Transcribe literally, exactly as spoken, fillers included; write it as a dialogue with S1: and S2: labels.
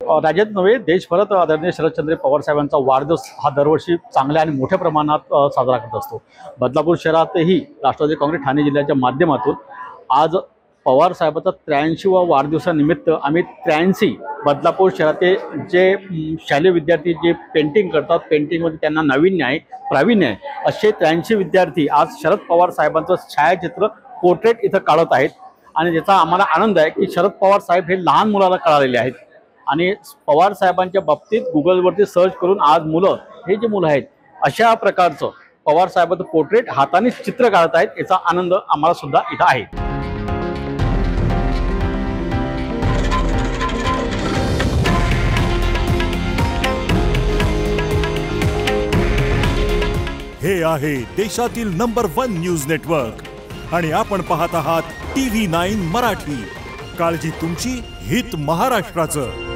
S1: राज्यात नव्हे देशभरात आदरणीय शरदचंद्र पवार साहेबांचा वाढदिवस हा दरवर्षी चांगल्या आणि मोठ्या प्रमाणात साजरा करत असतो। बदलापूर शहरातही राष्ट्रवादी काँग्रेस ठाणे जिल्ह्याच्या माध्यमातून आज पवार साहेबांचा त्र्याऐंशीवा वाढदिवसानिमित्त आम्ही त्र्याऐंशी बदलापूर शहराचे जे शालेय विद्यार्थी जे पेंटिंग करतात, पेंटिंगमध्ये त्यांना नाविन्य आहे, प्रावीण्य आहे, असे त्र्याऐंशी विद्यार्थी आज शरद पवार साहेबांचं छायाचित्र पोर्ट्रेट इथं काढत आहेत। आणि त्याचा आम्हाला आनंद आहे की शरद पवार साहेब हे लहान मुलाला कळालेले आहेत आणि पवार साहेबांच्या बाबतीत गुगलवरती सर्च करून आज मुलं हे जे मुलं आहेत अशा प्रकारचं पवार साहेबांचं पोर्ट्रेट हाताने चित्र काढत आहेत, याचा आनंद आम्हाला सुद्धा इथं आहे।
S2: हे आहे देशातील नंबर वन न्यूज नेटवर्क आणि आपण पाहत आहात टी व्ही नाईन मराठी। काळजी तुमची, हित महाराष्ट्राचं।